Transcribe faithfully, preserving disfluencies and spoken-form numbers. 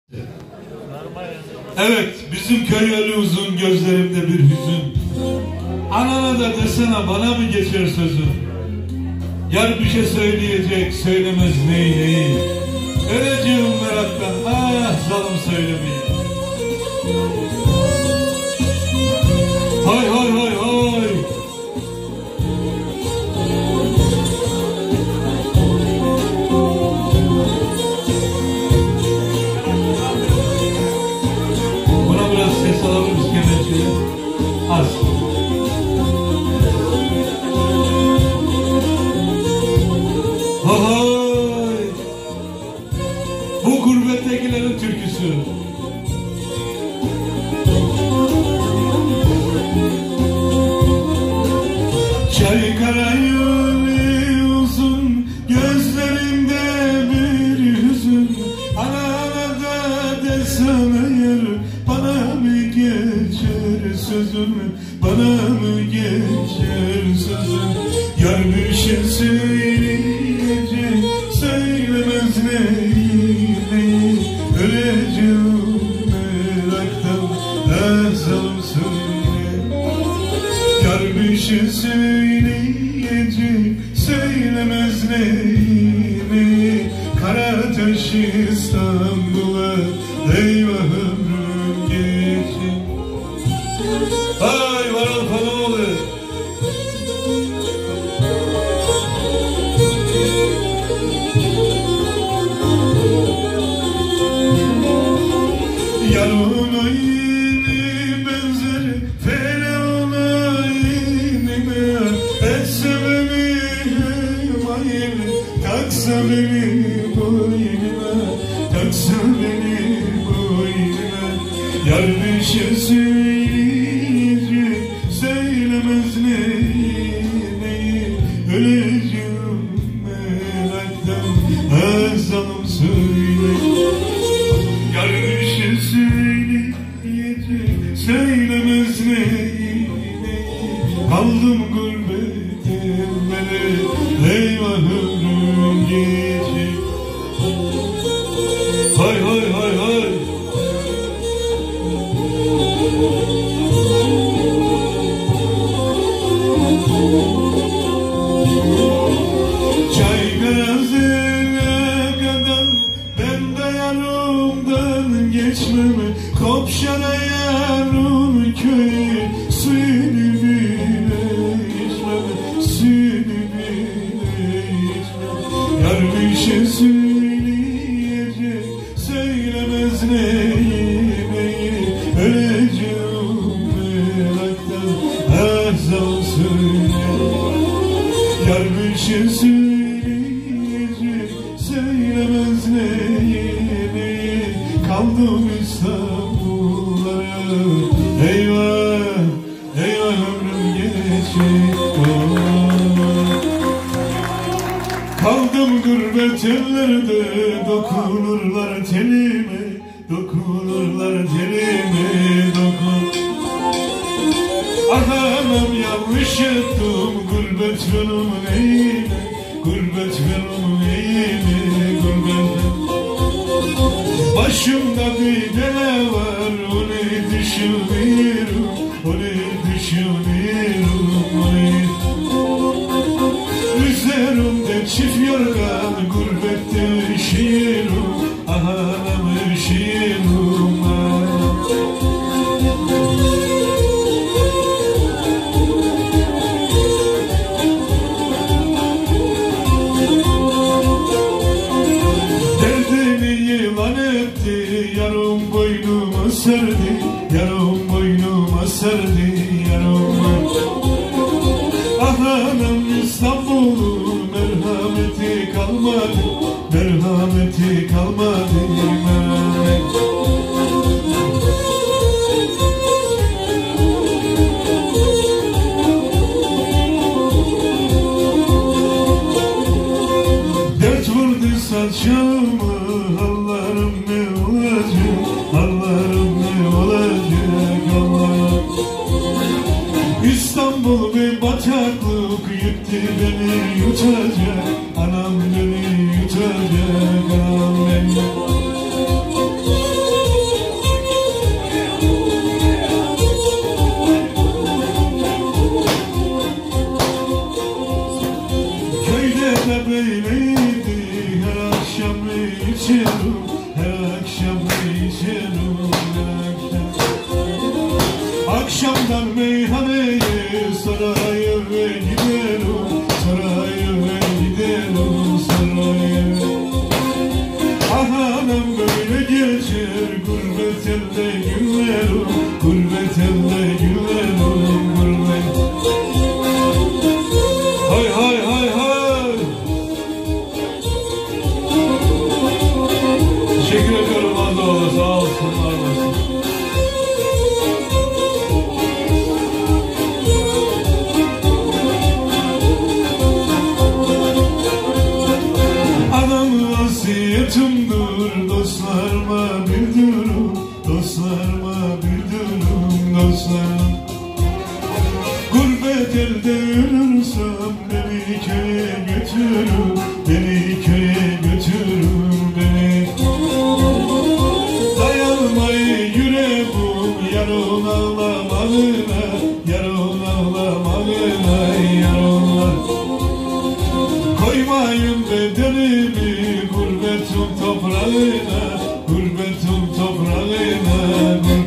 Evet, bizim köy yolu uzun, gözlerimde bir hüzün. Anana da desene, bana mı geçer sözün? Yar bir şey söyleyecek, söylemez neyi neyi. Öleceğim meraktan, ah zalim söylemeyin. Hay hay hay hay. Buna biraz ses alabiliriz kemençeye. Az. Hay. Bu gurbettekilerin türküsü. Çaykara yolu uzun, gözlerinde bir hüzün. Ana da desene yar, bana mı geçer sözün? Bana mı geçer sözün? Yar bir şey söyleyecek, söylemez neyi neyi. Öleceğim meraktan, ah zalim söyle. Yar bir şey söyleyecek, söylemez neyi neyi. Karataş İstanbul'a, eyvah ömrüm geçecek. Ay Varal Panoğlu. Yar ona yeni benzer, fele ona yenime. Etse beni mayime, taksa beni boynuma, taksa beni boynuma. Yar bir şey söyleyecek, söylemez neyi neyi. Öleceğim meraktan, ah zalim söyle. Yar bir şey söyleyecek, söylemez neyi neyi. Kaldım gurbet ellere, eyvah ömrüm geçecek. Hay hay hay hay. Çaygarazı'na kadar ben de yanımdan geçmem. Kopşana yarın köyü, suyunu bile içmem, suyunu bile içmem. Yar bir şey söyleyecek, söylemez neyi neyi. Öleceğim meraktan, ah zalim söyle. Yar bir şey söyleyecek, söylemez neyi neyi. Kaldım İstanbul'a, eyvah, eyvah ömrüm geçecek. Kaldım gurbet ellerde, dokunurlar telime, dokunurlar telime, dokun. Ah anam yanlış ettim, gurbet yolum neyine, gurbet yolum neyine, gurbet. Başımda bir dele var, onu düşünüyorum, onu düşünüyorum, onu. Üzerimde çift yorgan, gurbette üşüyorum, ah anam üşüyorum, ah. Yarım boynuma serdi, yarım boynuma serdi, yarım. Ah anam İstanbul'un merhameti kalmadı, merhameti kalmadı, merhamet. Dert vurdu saçımı, Allah'ım ne olacak, Allah'ım ne olacak, Allah'ım. İstanbul bir bataklık, yıktı beni yutacak, anam beni yutacak, anam beni. açan meyhaneyi, saraya ve gidelim, saraya ve gidelim, saraya. Anam böyle geçer gurbet elde günlerim, gurbet elde günlerim, gurbet. Hay hay hay hay. Teşekkür ediyorum Allah, sağ olsunlar olsun. Anam vasiyetimdir, dostlarıma bildirim, dostlarıma bildirim, dostlarım. Gurbet elde ölürsem beni köye götürün, beni köye götürün, beni. Dayanmayı yüreğim yarın ağlamalına, yarın ağlamalına, yarın. Koymayın bedenimi gurbetin toprağına, gurbetin toprağına, gurbetin.